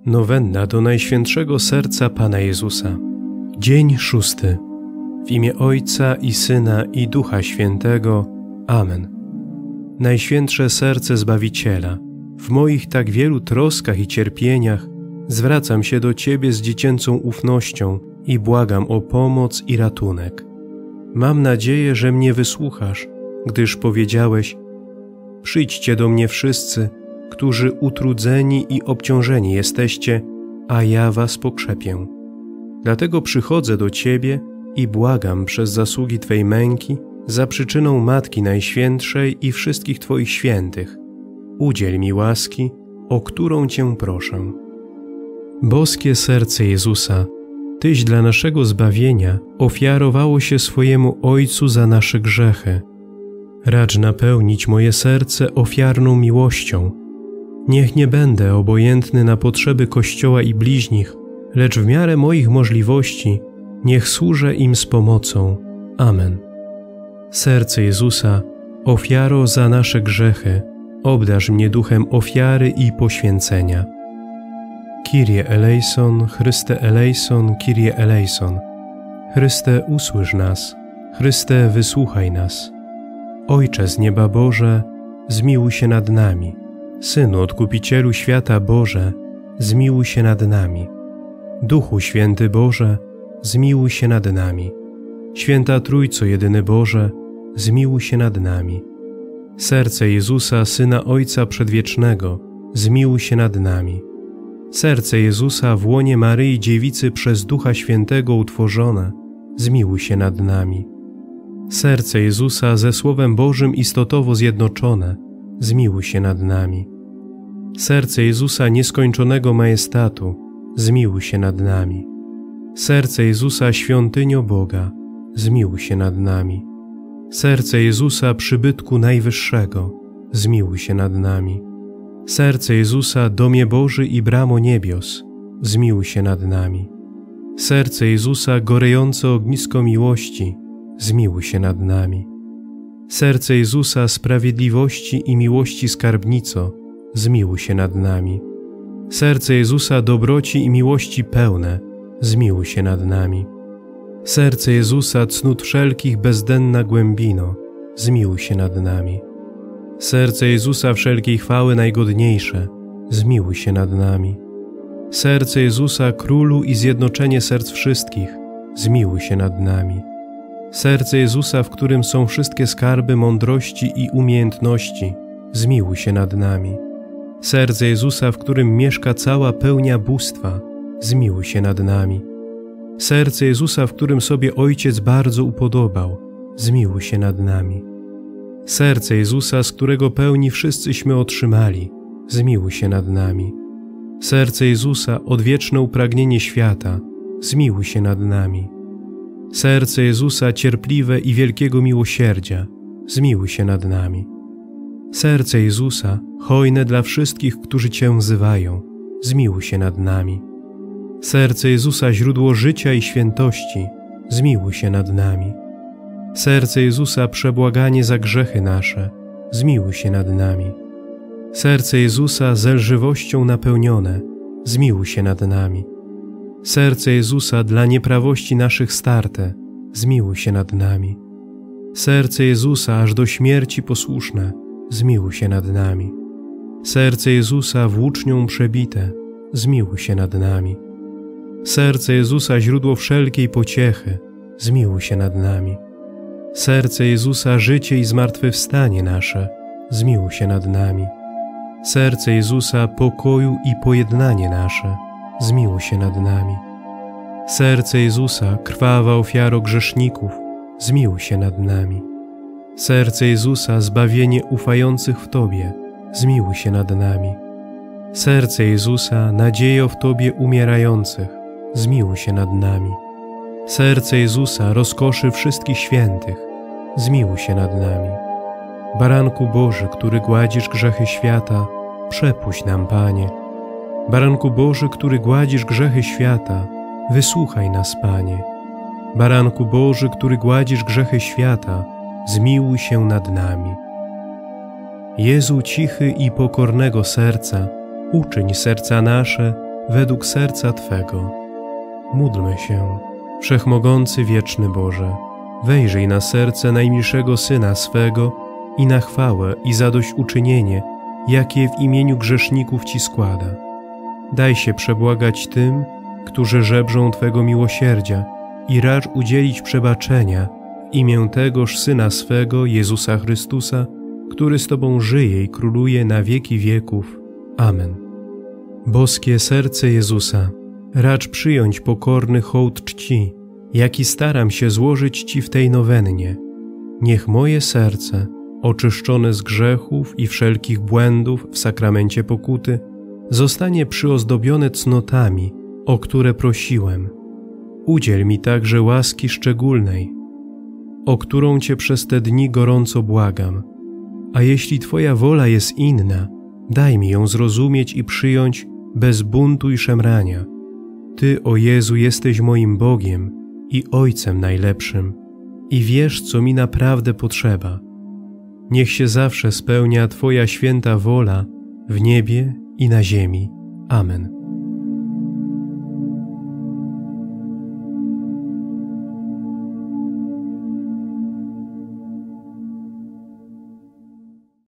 Nowenna do Najświętszego Serca Pana Jezusa. Dzień 6. W imię Ojca i Syna i Ducha Świętego. Amen. Najświętsze Serce Zbawiciela, w moich tak wielu troskach i cierpieniach zwracam się do Ciebie z dziecięcą ufnością i błagam o pomoc i ratunek. Mam nadzieję, że mnie wysłuchasz, gdyż powiedziałeś: przyjdźcie do mnie wszyscy, którzy utrudzeni i obciążeni jesteście, a ja was pokrzepię. Dlatego przychodzę do Ciebie i błagam przez zasługi Twej męki, za przyczyną Matki Najświętszej i wszystkich Twoich świętych. Udziel mi łaski, o którą Cię proszę. Boskie serce Jezusa, Tyś dla naszego zbawienia ofiarowało się swojemu Ojcu za nasze grzechy. Racz napełnić moje serce ofiarną miłością. Niech nie będę obojętny na potrzeby Kościoła i bliźnich, lecz w miarę moich możliwości niech służę im z pomocą. Amen. Serce Jezusa, ofiaro za nasze grzechy, obdarz mnie duchem ofiary i poświęcenia. Kyrie eleison, Chryste eleison, Kyrie eleison. Chryste, usłysz nas. Chryste, wysłuchaj nas. Ojcze z nieba Boże, zmiłuj się nad nami. Synu Odkupicielu świata Boże, zmiłuj się nad nami. Duchu Święty Boże, zmiłuj się nad nami. Święta Trójco jedyny Boże, zmiłuj się nad nami. Serce Jezusa, Syna Ojca Przedwiecznego, zmiłuj się nad nami. Serce Jezusa w łonie Maryi Dziewicy przez Ducha Świętego utworzone, zmiłuj się nad nami. Serce Jezusa ze Słowem Bożym istotowo zjednoczone, zmiłuj się nad nami. Serce Jezusa nieskończonego majestatu, zmiłuj się nad nami. Serce Jezusa świątynio Boga, zmiłuj się nad nami. Serce Jezusa przybytku Najwyższego, zmiłuj się nad nami. Serce Jezusa domie Boży i bramo niebios, zmiłuj się nad nami. Serce Jezusa gorejące ognisko miłości, zmiłuj się nad nami. Serce Jezusa sprawiedliwości i miłości skarbnico, zmiłuj się nad nami. Serce Jezusa dobroci i miłości pełne, zmiłuj się nad nami. Serce Jezusa cnót wszelkich bezdenna głębino, zmiłuj się nad nami. Serce Jezusa wszelkiej chwały najgodniejsze, zmiłuj się nad nami. Serce Jezusa Królu i zjednoczenie serc wszystkich, zmiłuj się nad nami. Serce Jezusa, w którym są wszystkie skarby mądrości i umiejętności, zmiłuj się nad nami. Serce Jezusa, w którym mieszka cała pełnia bóstwa, zmiłuj się nad nami. Serce Jezusa, w którym sobie Ojciec bardzo upodobał, zmiłuj się nad nami. Serce Jezusa, z którego pełni wszyscyśmy otrzymali, zmiłuj się nad nami. Serce Jezusa, odwieczne upragnienie świata, zmiłuj się nad nami. Serce Jezusa, cierpliwe i wielkiego miłosierdzia, zmiłuj się nad nami. Serce Jezusa, hojne dla wszystkich, którzy Cię wzywają, zmiłuj się nad nami. Serce Jezusa, źródło życia i świętości, zmiłuj się nad nami. Serce Jezusa, przebłaganie za grzechy nasze, zmiłuj się nad nami. Serce Jezusa, zelżywością napełnione, zmiłuj się nad nami. Serce Jezusa, dla nieprawości naszych starte, zmiłuj się nad nami. Serce Jezusa, aż do śmierci posłuszne, zmiłuj się nad nami. Serce Jezusa, włócznią przebite, zmiłuj się nad nami. Serce Jezusa, źródło wszelkiej pociechy, zmiłuj się nad nami. Serce Jezusa, życie i zmartwychwstanie nasze, zmiłuj się nad nami. Serce Jezusa, pokoju i pojednanie nasze, zmiłuj się nad nami. Serce Jezusa, krwawa ofiaro grzeszników, zmiłuj się nad nami. Serce Jezusa, zbawienie ufających w Tobie, zmiłuj się nad nami. Serce Jezusa, nadziejo w Tobie umierających, zmiłuj się nad nami. Serce Jezusa, rozkoszy wszystkich świętych, zmiłuj się nad nami. Baranku Boży, który gładzisz grzechy świata, przepuść nam, Panie. Baranku Boży, który gładzisz grzechy świata, wysłuchaj nas, Panie. Baranku Boży, który gładzisz grzechy świata, zmiłuj się nad nami. Jezu cichy i pokornego serca, uczyń serca nasze według serca Twego. Módlmy się. Wszechmogący wieczny Boże, wejrzyj na serce najmilszego Syna swego i na chwałę i zadośćuczynienie, jakie w imieniu grzeszników Ci składa. Daj się przebłagać tym, którzy żebrzą Twego miłosierdzia i racz udzielić przebaczenia w imię tegoż Syna swego, Jezusa Chrystusa, który z Tobą żyje i króluje na wieki wieków. Amen. Boskie serce Jezusa, racz przyjąć pokorny hołd czci, jaki staram się złożyć Ci w tej nowennie. Niech moje serce, oczyszczone z grzechów i wszelkich błędów w sakramencie pokuty, zostanie przyozdobione cnotami, o które prosiłem. Udziel mi także łaski szczególnej, o którą Cię przez te dni gorąco błagam. A jeśli Twoja wola jest inna, daj mi ją zrozumieć i przyjąć bez buntu i szemrania. Ty, o Jezu, jesteś moim Bogiem i Ojcem najlepszym i wiesz, co mi naprawdę potrzeba. Niech się zawsze spełnia Twoja święta wola w niebie i na ziemi. Amen.